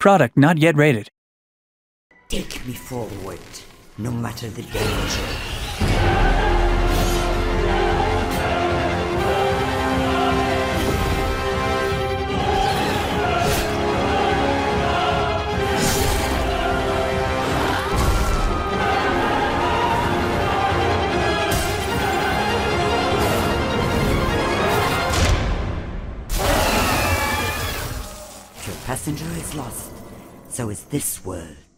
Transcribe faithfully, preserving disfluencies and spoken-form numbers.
Product not yet rated. Take me forward, no matter the danger. Your passenger is lost, so is this world.